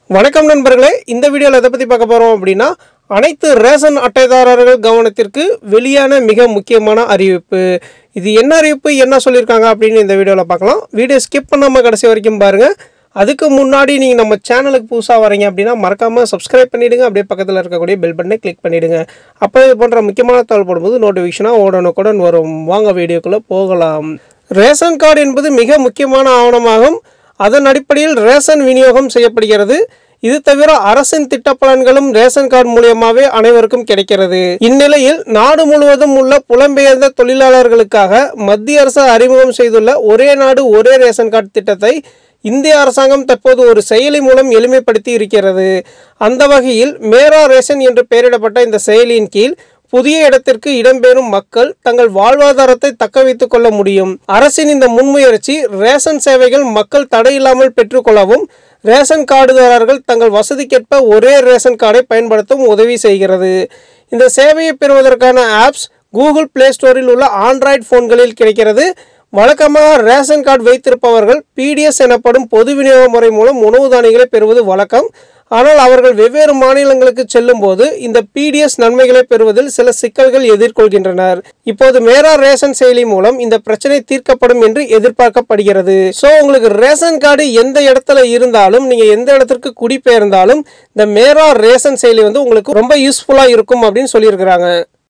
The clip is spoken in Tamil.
வணக்கம் நண்பர்களே, இந்த வீடியோவில் எதை பற்றி பார்க்க போகிறோம் அப்படின்னா, அனைத்து ரேஷன் அட்டைதாரர்கள் கவனத்திற்கு வெளியான மிக முக்கியமான அறிவிப்பு. இது என்ன அறிவிப்பு, என்ன சொல்லியிருக்காங்க அப்படின்னு இந்த வீடியோவில் பார்க்கலாம். வீடியோ ஸ்கிப் பண்ணாமல் கடைசி வரைக்கும் பாருங்கள். அதுக்கு முன்னாடி நீங்கள் நம்ம சேனலுக்கு புதுசாக வரீங்க அப்படின்னா மறக்காமல் சப்ஸ்கிரைப் பண்ணிவிடுங்க. அப்படியே பக்கத்தில் இருக்கக்கூடிய பெல் பட்டனை கிளிக் பண்ணிவிடுங்க. அப்போ இது போன்ற முக்கியமான தகவல் போடும்போது நோட்டிஃபிகேஷனாக உடனுக்குடன் வரும். வாங்க வீடியோக்குள்ளே போகலாம். ரேஷன் கார்டு என்பது மிக முக்கியமான ஆவணமாகும். அதன் அடிப்படையில் ரேஷன் விநியோகம் செய்யப்படுகிறது. இது தவிர அரசின் திட்ட பலன்களும் ரேஷன் கார்டு மூலியமாகவே அனைவருக்கும் கிடைக்கிறது. இந்நிலையில் நாடு முழுவதும் உள்ள புலம்பெயர்ந்த தொழிலாளர்களுக்காக மத்திய அரசு அறிமுகம் செய்துள்ள ஒரே நாடு ஒரே ரேஷன் கார்டு திட்டத்தை இந்திய அரசாங்கம் தற்போது ஒரு செயலி மூலம் எளிமைப்படுத்தி இருக்கிறது. அந்த வகையில் மேரா ரேஷன் என்று பெயரிடப்பட்ட இந்த செயலியின் கீழ் புதிய இடத்திற்கு இடம்பெறும் மக்கள் தங்கள் வாழ்வாதாரத்தை தக்க வைத்துக் கொள்ள முடியும். அரசின் இந்த முன்முயற்சி ரேஷன் சேவைகள் மக்கள் தடையில்லாமல் பெற்றுக்கொள்ளவும் ரேஷன் கார்டுதாரர்கள் தங்கள் வசதிக்கேற்ப ஒரே ரேஷன் கார்டை பயன்படுத்தவும் உதவி செய்கிறது. இந்த சேவையை பெறுவதற்கான ஆப்ஸ் கூகுள் பிளே ஸ்டோரில் உள்ள ஆண்ட்ராய்டு போன்களில் கிடைக்கிறது. வழக்கமாக ரேஷன் கார்டு வைத்திருப்பவர்கள் பிடிஎஸ் எனப்படும் பொது விநியோக முறை மூலம் உணவு தானியங்களை பெறுவது வழக்கம். ஆனால் அவர்கள் வெவ்வேறு மாநிலங்களுக்கு செல்லும் போது இந்த பிடிஎஸ் நன்மைகளை பெறுவதில் சில சிக்கல்கள் எதிர்கொள்கின்றனர். இப்போது மேரா ரேஷன் செயலி மூலம் இந்த பிரச்சனை தீர்க்கப்படும் என்று எதிர்பார்க்கப்படுகிறது. ஸோ உங்களுக்கு ரேஷன் கார்டு எந்த இடத்துல இருந்தாலும், நீங்கள் எந்த இடத்திற்கு குடிபெயர்ந்தாலும் இந்த மேரா ரேஷன் செயலி உங்களுக்கு ரொம்ப யூஸ்ஃபுல்லாக இருக்கும் அப்படின்னு சொல்லியிருக்கிறாங்க.